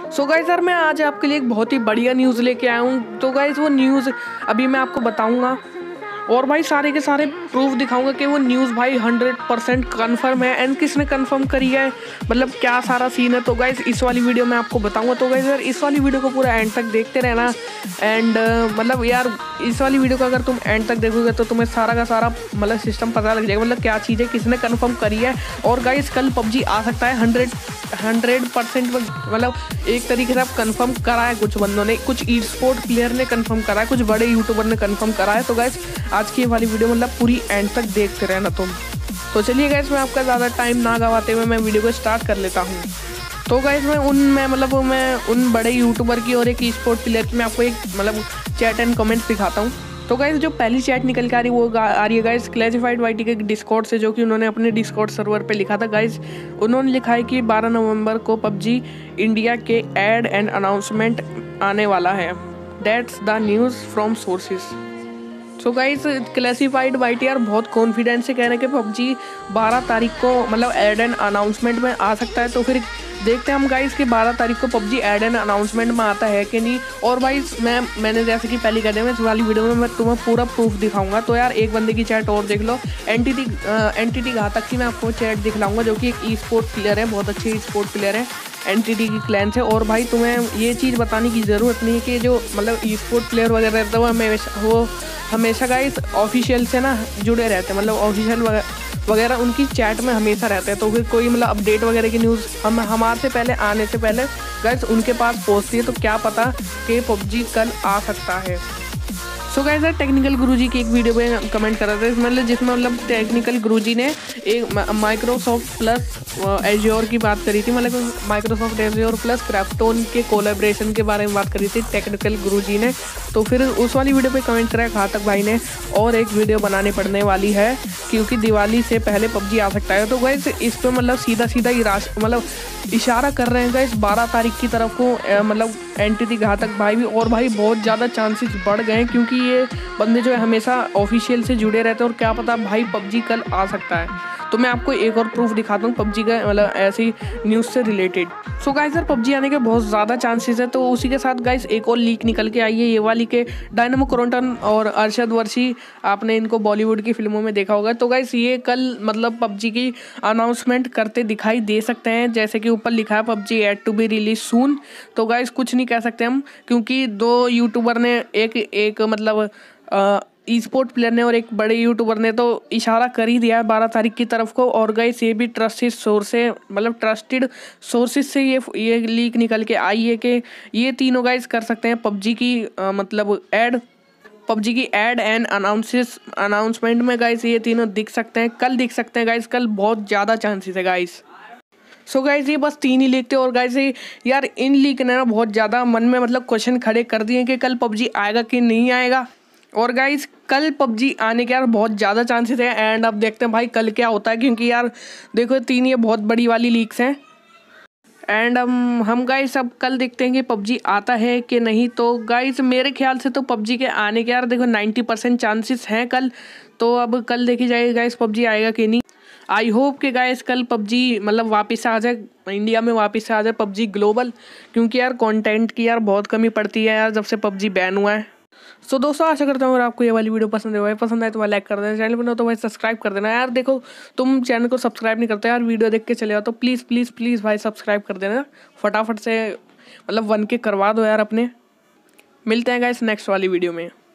सो guys यार मैं आज आपके लिए एक बहुत ही बढ़िया न्यूज़ लेके आया हूँ। तो गाइस वो न्यूज़ अभी मैं आपको बताऊँगा और भाई सारे के सारे प्रूफ दिखाऊंगा कि वो न्यूज़ भाई 100% कन्फर्म है एंड किसने कन्फर्म करी है, मतलब क्या सारा सीन है। तो गाइस इस वाली वीडियो में आपको बताऊंगा। तो गाइस यार इस वाली वीडियो को पूरा एंड तक देखते रहना एंड मतलब यार इस वाली वीडियो को अगर तुम एंड तक देखोगे तो तुम्हें सारा का सारा मतलब सिस्टम पता लग जाएगा, मतलब क्या चीज़ है, किसने कन्फर्म करी है। और गाइस कल पबजी आ सकता है 100% मतलब एक तरीके से आप कंफर्म करा है, कुछ बंदों ने, कुछ ई स्पोर्ट प्लेयर ने कंफर्म करा है, कुछ बड़े यूट्यूबर ने कंफर्म करा है। तो गाइस आज की वाली वीडियो मतलब पूरी एंड तक देखते रहना तुम। तो चलिए गाइस मैं आपका ज़्यादा टाइम ना गवाते हुए मैं वीडियो को स्टार्ट कर लेता हूँ। तो गाइस मैं उन बड़े यूट्यूबर की और एक ई स्पोर्ट प्लेयर की मैं आपको एक मतलब चैट एंड कमेंट्स दिखाता हूँ। तो गाइस जो पहली चैट निकल के आ रही है वो आ रही है गाइस क्लासिफाइड वाईटी के डिस्कॉर्ड से, जो कि उन्होंने अपने डिस्कॉर्ड सर्वर पे लिखा था। गाइस उन्होंने लिखा है कि 12 नवंबर को पबजी इंडिया के ऐड एंड अनाउंसमेंट आने वाला है। That's the news from sources. So guys classified YT यार बहुत कॉन्फिडेंस से कह रहे हैं कि पबजी 12 तारीख को मतलब ऐड एंड अनाउंसमेंट में आ सकता है। तो फिर देखते हैं हम गाइस कि 12 तारीख को पबजी ऐड एंड अनाउंसमेंट में आता है कि नहीं। और भाई मैंने जैसे कि पहले कह दिया, मैं इस वाली वीडियो में मैं तुम्हें पूरा प्रूफ दिखाऊंगा। तो यार एक बंदे की चैट और देख लो, एनटीटी घातक की मैं आपको चैट दिखलाऊंगा, जो कि एक ई स्पोर्ट प्लेयर है, बहुत अच्छे ई स्पोर्ट प्लेयर है, एनटीटी की क्लैन से। और भाई तुम्हें ये चीज़ बताने की ज़रूरत नहीं है कि जो मतलब ई स्पोर्ट प्लेयर वगैरह रहता है वो हमेशा गाइस ऑफिशियल से ना जुड़े रहते हैं, मतलब ऑफिशियल वगैरह उनकी चैट में हमेशा रहते हैं। तो फिर कोई मतलब अपडेट वगैरह की न्यूज़ हमारे से पहले आने से पहले गाइस उनके पास पहुंचती है। तो क्या पता कि पबजी कल आ सकता है। सो गाइस यार टेक्निकल गुरुजी की एक वीडियो में कमेंट कर रहे थे, मतलब जिसमें मतलब टेक्निकल गुरुजी ने एक माइक्रोसॉफ्ट प्लस एज्योर की बात करी थी, मतलब माइक्रोसॉफ्ट एज्योर प्लस क्राफ्टोन के कोलैबोरेशन के बारे में बात करी थी टेक्निकल गुरुजी ने। तो फिर उस वाली वीडियो पे कमेंट करा घातक भाई ने, और एक वीडियो बनाने पड़ने वाली है क्योंकि दिवाली से पहले पबजी आ सकता है। तो गाइस इस पर मतलब सीधा मतलब इशारा कर रहे हैं गाइस 12 तारीख की तरफ को, मतलब एनटीटी घातक भाई भी। और भाई बहुत ज़्यादा चांसेस बढ़ गए हैं क्योंकि ये बंदे जो है हमेशा ऑफिशियल से जुड़े रहते हैं। और क्या पता भाई पबजी कल आ सकता है। तो मैं आपको एक और प्रूफ दिखाता हूँ पबजी का, मतलब ऐसी न्यूज़ से रिलेटेड। सो गाइस यार पबजी आने के बहुत ज़्यादा चांसेस है। तो उसी के साथ गाइस एक और लीक निकल के आई है, ये वाली के डायनामो क्रॉम्पटन और अरशद वर्शी, आपने इनको बॉलीवुड की फिल्मों में देखा होगा। तो गाइस ये कल मतलब पबजी की अनाउंसमेंट करते दिखाई दे सकते हैं, जैसे कि ऊपर लिखा है PUBG at to be release soon. तो गाइस कुछ नहीं कह सकते हम, क्योंकि दो यूट्यूबर ने एक मतलब ई स्पोर्ट प्लेयर ने और एक बड़े यूट्यूबर ने तो इशारा कर ही दिया है 12 तारीख की तरफ को। और गाइस ये भी ट्रस्टेड सोर्स से, मतलब ट्रस्टेड सोर्सेज से ये लीक निकल के आई है कि ये तीनों गाइस कर सकते हैं पबजी की मतलब पबजी की ऐड एंड अनाउंसमेंट में गाइस ये तीनों दिख सकते हैं, कल दिख सकते हैं गाइस, कल बहुत ज़्यादा चांसेस है गाइस। सो गाइस ये बस 3 ही लीक थे। और गाइस यार इन लीक ने ना बहुत ज़्यादा मन में मतलब क्वेश्चन खड़े कर दिए कि कल पबजी आएगा कि नहीं आएगा। और गाइस कल पबजी आने के यार बहुत ज़्यादा चांसेस है एंड अब देखते हैं भाई कल क्या होता है, क्योंकि यार देखो 3 ये बहुत बड़ी वाली लीक्स हैं एंड हम गाइस अब कल देखते हैं कि पबजी आता है कि नहीं। तो गाइस मेरे ख्याल से तो पबजी के आने के यार देखो 90% चांसेस हैं कल। तो अब कल देखी जाएगी गाइस पबजी आएगा कि नहीं। आई होप कि गाइस कल पबजी मतलब वापस आ जाए, इंडिया में वापस आ जाए पबजी ग्लोबल, क्योंकि यार कंटेंट की यार बहुत कमी पड़ती है यार जब से पबजी बैन हुआ है। सो दोस्तों आशा करता हूँ अगर आपको ये वाली वीडियो पसंद आए तो लाइक कर देना, चैनल पर न तो भाई सब्सक्राइब कर देना यार। देखो तुम चैनल को सब्सक्राइब नहीं करते यार, वीडियो देख के चले जाओ, तो प्लीज़ प्लीज़ प्लीज़ भाई सब्सक्राइब कर देना फटाफट से, मतलब 1K करवा दो यार अपने। मिलते हैं गाइस नेक्स्ट वाली वीडियो में।